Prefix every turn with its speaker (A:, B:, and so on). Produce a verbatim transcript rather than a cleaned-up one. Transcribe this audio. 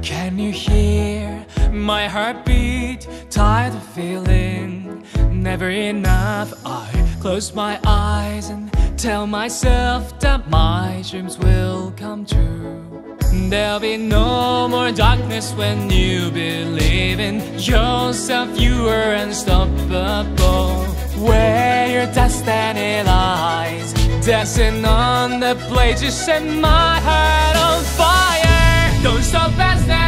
A: Can you hear my heartbeat? Tired of feeling never enough. I close my eyes and tell myself that my dreams will come true. There'll be no more darkness when you believe in yourself. You are unstoppable. Where your destiny lies, dancing on the blade, you set my heart on fire. Don't stop as now.